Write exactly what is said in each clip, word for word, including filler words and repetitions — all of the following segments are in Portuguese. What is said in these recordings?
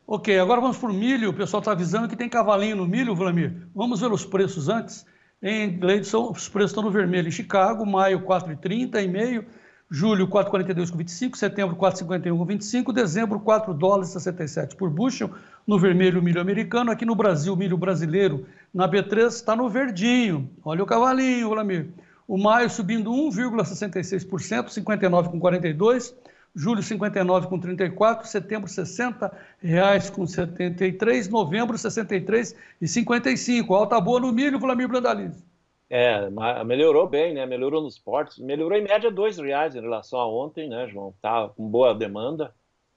Ok, agora vamos para o milho. O pessoal está avisando que tem cavalinho no milho, Vlamir. Vamos ver os preços antes. Em Gleidson, os preços estão no vermelho. Em Chicago, maio quatro reais e trinta centavos, e meio. Julho quatro reais e quarenta e dois centavos com vinte e cinco. Setembro quatro reais e cinquenta e um centavos com vinte e cinco. Dezembro quatro dólares e sessenta e sete por bushel. No vermelho, o milho americano. Aqui no Brasil, o milho brasileiro na B três está no verdinho. Olha o cavalinho, Vlamir. O maio subindo um vírgula sessenta e seis por cento, cinquenta e nove reais com quarenta e dois centavos. Julho cinquenta e nove reais com trinta e quatro centavos, setembro sessenta reais com setenta e três centavos, novembro sessenta e três reais e cinquenta e cinco centavos. Alta boa no milho, Vlamir Brandalize. É, melhorou bem, né? Melhorou nos portos, melhorou em média dois reais em relação a ontem, né, João? Tá com boa demanda.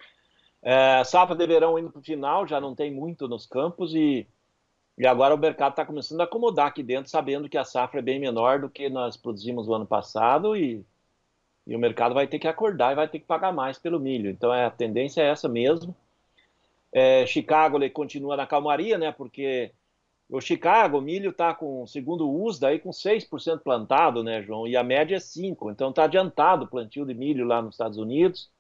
É, safra de verão indo para o final, já não tem muito nos campos e, e agora o mercado está começando a acomodar aqui dentro, sabendo que a safra é bem menor do que nós produzimos no ano passado e E o mercado vai ter que acordar e vai ter que pagar mais pelo milho. Então é, a tendência é essa mesmo. É, Chicago ele continua na calmaria, né? Porque o Chicago, o milho está com, segundo o U S D, aí, com seis por cento plantado, né, João? E a média é cinco por cento. Então está adiantado o plantio de milho lá nos Estados Unidos.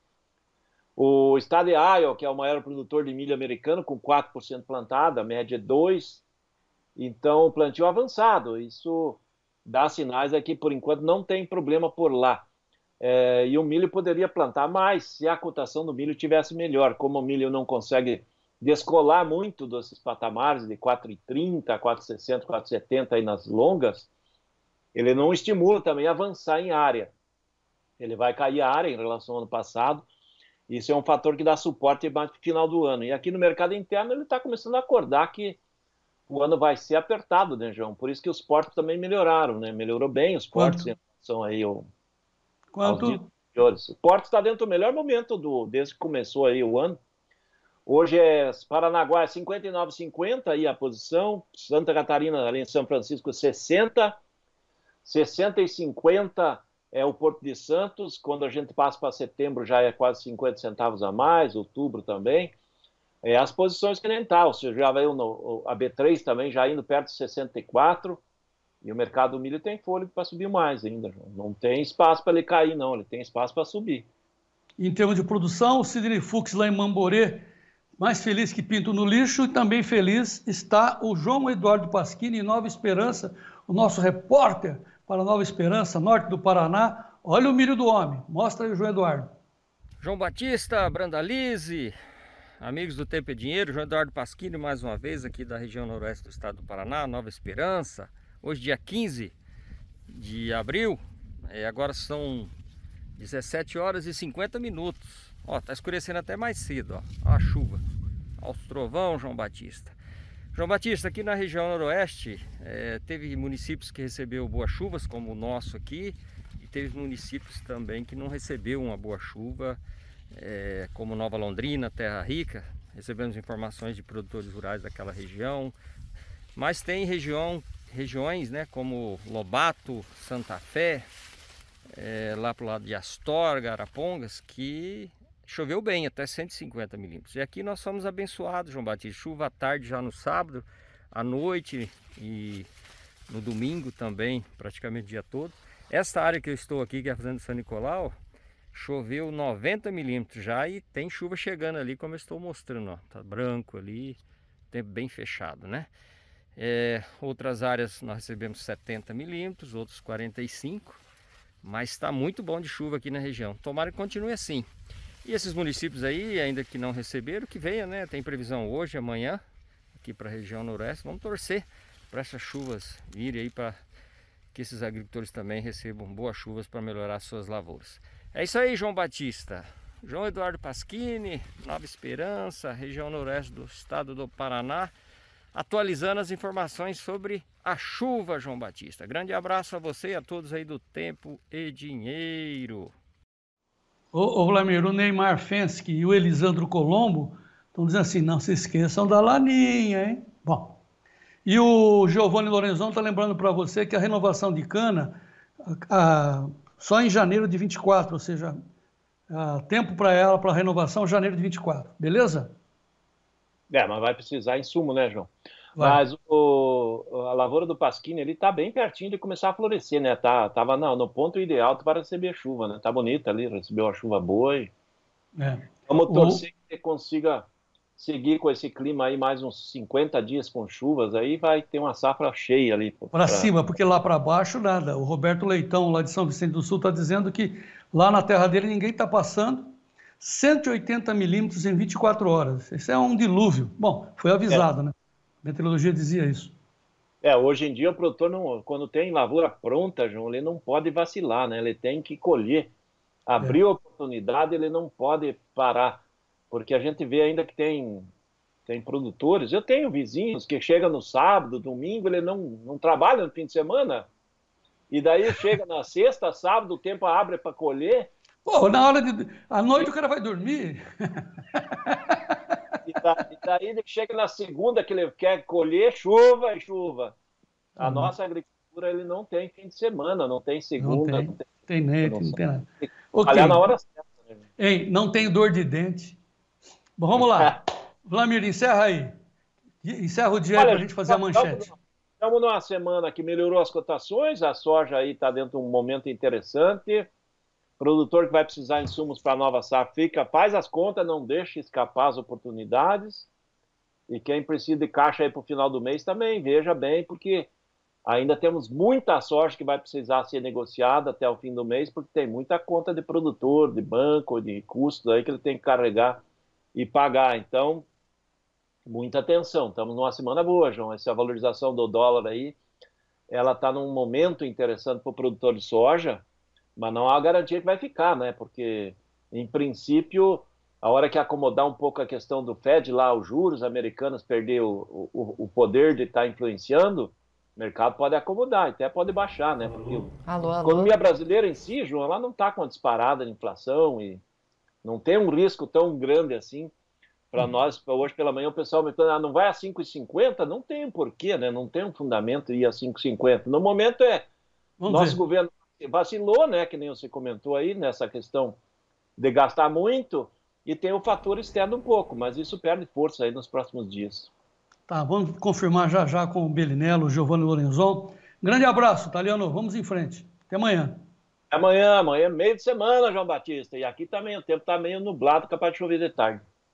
O estado de Iowa, que é o maior produtor de milho americano, com quatro por cento plantado, a média é dois por cento. Então o plantio avançado. Isso dá sinais aqui, por enquanto, não tem problema por lá. É, e o milho poderia plantar mais se a cotação do milho tivesse melhor. Como o milho não consegue descolar muito desses patamares de quatro reais e trinta, quatro reais e sessenta, quatro reais e setenta aí nas longas, ele não estimula também avançar em área. Ele vai cair a área em relação ao ano passado. Isso é um fator que dá suporte mais para o final do ano. E aqui no mercado interno ele está começando a acordar que o ano vai ser apertado, né, João? Por isso que os portos também melhoraram, né? Melhorou bem os portos em relação aí ao Quanto? O Porto está dentro do melhor momento do, desde que começou aí o ano. Hoje é Paranaguá cinquenta e nove reais e cinquenta aí a posição, Santa Catarina ali em São Francisco sessenta, sessenta e cinquenta é o Porto de Santos. Quando a gente passa para setembro já é quase cinquenta centavos a mais, outubro também. É as posições que nem tá, você já veio no a B três também já indo perto de sessenta e quatro. E o mercado do milho tem fôlego para subir mais ainda. Não tem espaço para ele cair, não. Ele tem espaço para subir. Em termos de produção, o Sidney Fux lá em Mamborê, mais feliz que pinto no lixo, e também feliz está o João Eduardo Pasquini em Nova Esperança, o nosso repórter para Nova Esperança, norte do Paraná. Olha o milho do homem. Mostra aí o João Eduardo. João Batista, Brandalize, amigos do Tempo e Dinheiro, João Eduardo Pasquini mais uma vez aqui da região noroeste do estado do Paraná, Nova Esperança. Hoje dia quinze de abril, é, agora são dezessete horas e cinquenta minutos. Ó, tá escurecendo até mais cedo, ó, ó a chuva, ó os trovão, João Batista. João Batista, aqui na região noroeste, é, teve municípios que recebeu boas chuvas, como o nosso aqui, e teve municípios também que não recebeu uma boa chuva, é, como Nova Londrina, Terra Rica. Recebemos informações de produtores rurais daquela região, mas tem região regiões, né, como Lobato, Santa Fé, é, lá pro lado de Astorga, Arapongas, que choveu bem, até cento e cinquenta milímetros. E aqui nós somos abençoados, João Batista. Chuva à tarde já no sábado, à noite e no domingo também, praticamente o dia todo. Esta área que eu estou aqui, que é a Fazenda São Nicolau, choveu noventa milímetros já e tem chuva chegando ali, como eu estou mostrando, ó. Tá branco ali, tempo bem fechado, né? É, outras áreas nós recebemos setenta milímetros, outros quarenta e cinco, mas está muito bom de chuva aqui na região. Tomara que continue assim. E esses municípios aí, ainda que não receberam, que venha, né? Tem previsão hoje, amanhã, aqui para a região noroeste. Vamos torcer para essas chuvas virem aí, para que esses agricultores também recebam boas chuvas para melhorar suas lavouras. É isso aí, João Batista. João Eduardo Pasquini, Nova Esperança, região noroeste do estado do Paraná, atualizando as informações sobre a chuva, João Batista. Grande abraço a você e a todos aí do Tempo e Dinheiro. Ô, ô Vlamir, o Neymar Fensky e o Elisandro Colombo estão dizendo assim, não se esqueçam da laninha, hein? Bom, e o Giovanni Lorenzon está lembrando para você que a renovação de cana, a, a, só em janeiro de vinte e quatro, ou seja, a, tempo para ela, para a renovação, janeiro de vinte e quatro, beleza? É, mas vai precisar insumo, né, João? Vai. Mas o, a lavoura do Pasquini, ele tá bem pertinho de começar a florescer, né? Tá, tava não, no ponto ideal para receber chuva, né? Tá bonita ali, recebeu uma chuva boa e É. vamos O... torcer que ele consiga seguir com esse clima aí mais uns cinquenta dias com chuvas, aí vai ter uma safra cheia ali. Para pra... cima, porque lá para baixo nada. O Roberto Leitão, lá de São Vicente do Sul, está dizendo que lá na terra dele ninguém está passando cento e oitenta milímetros em vinte e quatro horas. Isso é um dilúvio. Bom, foi avisado, é. né? A meteorologia dizia isso. É, hoje em dia o produtor, não, quando tem lavoura pronta, João, ele não pode vacilar, né? Ele tem que colher. Abriu a oportunidade, ele não pode parar. Porque a gente vê ainda que tem, tem produtores. Eu tenho vizinhos que chegam no sábado, domingo, ele não, não trabalha no fim de semana. E daí chega na sexta, sábado, o tempo abre para colher. Pô, na hora de... À noite o cara vai dormir. E, da, e daí ele chega na segunda que ele quer colher, chuva e chuva. A uhum. nossa agricultura, ele não tem fim de semana, não tem segunda. Não tem, não tem, tem net, não, não tem nada. Olhar na hora certa. Né? Ei, não tem dor de dente. Bom, vamos lá. Vlamir, encerra aí. Encerra o dia para a gente fazer a manchete. Estamos numa semana que melhorou as cotações, a soja aí está dentro de um momento interessante. Produtor que vai precisar de insumos para a nova safra, fica, faz as contas, não deixa escapar as oportunidades. E quem precisa de caixa aí para o final do mês também, veja bem, porque ainda temos muita soja que vai precisar ser negociada até o fim do mês, porque tem muita conta de produtor, de banco, de custos aí que ele tem que carregar e pagar. Então, muita atenção. Estamos numa semana boa, João. Essa valorização do dólar aí, ela está num momento interessante para o produtor de soja, mas não há garantia que vai ficar, né? Porque, em princípio, a hora que acomodar um pouco a questão do Fed lá, os juros americanos perder o, o, o poder de estar influenciando, o mercado pode acomodar, até pode baixar, né? Porque alô, alô. a economia brasileira em si, João, ela não está com a disparada de inflação e não tem um risco tão grande assim para nós. Hoje pela manhã o pessoal me pergunta, ah, não vai a cinco e cinquenta? Não tem um porquê, né? Não tem um fundamento ir a cinco e cinquenta. No momento é, Vamos nosso ver. governo vacilou, né? Que nem você comentou aí, nessa questão de gastar muito, e tem o fator externo um pouco, mas isso perde força aí nos próximos dias. Tá, vamos confirmar já já com o Belinello, o Giovanni Lorenzon. Grande abraço, Taliano, vamos em frente. Até amanhã. Amanhã, amanhã, meio de semana, João Batista. E aqui também o tempo está meio nublado, capaz de chover de tarde.